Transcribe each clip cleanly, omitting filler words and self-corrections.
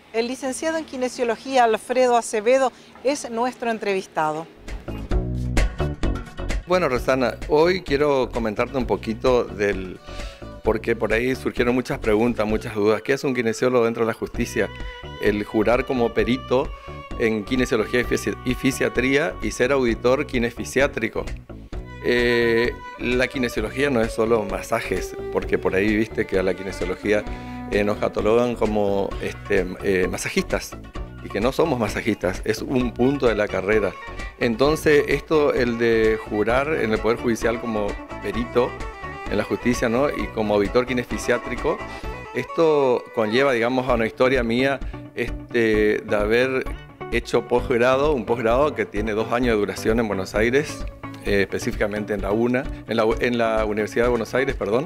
El licenciado en Kinesiología Alfredo Acevedo es nuestro entrevistado. Bueno, Rosana, hoy quiero comentarte un poquito porque por ahí surgieron muchas preguntas, muchas dudas. ¿Qué es un kinesiólogo dentro de la justicia? El jurar como perito en kinesiología y fisiatría y ser auditor kinefisiátrico. La kinesiología no es solo masajes, porque por ahí viste que a la kinesiología nos catalogan como masajistas, y que no somos masajistas, es un punto de la carrera. Entonces el de jurar en el Poder Judicial como perito en la justicia, ¿no? Y como auditor kinefisiátrico, esto conlleva, digamos, a una historia mía de haber hecho un posgrado que tiene 2 años de duración en Buenos Aires, específicamente en la Universidad de Buenos Aires, perdón.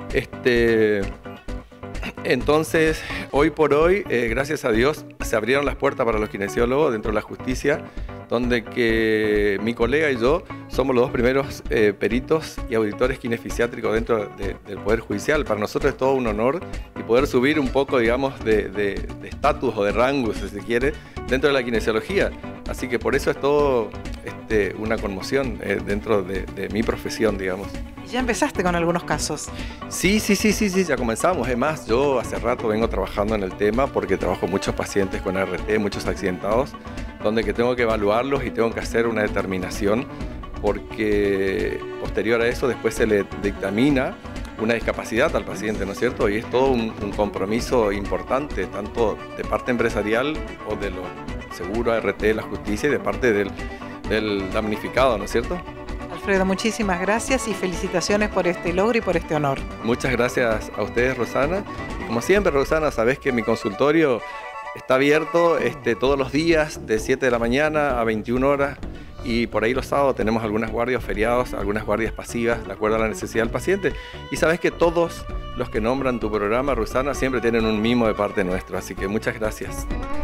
Entonces, hoy por hoy, gracias a Dios, se abrieron las puertas para los kinesiólogos dentro de la justicia, donde que mi colega y yo somos los 2 primeros peritos y auditores kinefisiátricos dentro del Poder Judicial. Para nosotros es todo un honor y poder subir un poco, digamos, de estatus o de rango, si se quiere, dentro de la kinesiología. Así que por eso es todo una conmoción dentro de mi profesión, digamos. ¿Ya empezaste con algunos casos? Sí, ya comenzamos. Es más, yo hace rato vengo trabajando en el tema porque trabajo muchos pacientes con RT, muchos accidentados, donde que tengo que evaluarlos y tengo que hacer una determinación porque posterior a eso después se le dictamina una discapacidad al paciente, ¿no es cierto? Y es todo un compromiso importante, tanto de parte empresarial o de los seguros RT de la justicia y de parte del damnificado, ¿no es cierto? Alfredo, muchísimas gracias y felicitaciones por este logro y por este honor. Muchas gracias a ustedes, Rosana. Y como siempre, Rosana, sabés que mi consultorio está abierto todos los días de 7 de la mañana a 21 horas y por ahí los sábados tenemos algunas guardias feriados, algunas guardias pasivas de acuerdo a la necesidad del paciente. Y sabés que todos los que nombran tu programa, Rosana, siempre tienen un mimo de parte nuestro, así que muchas gracias.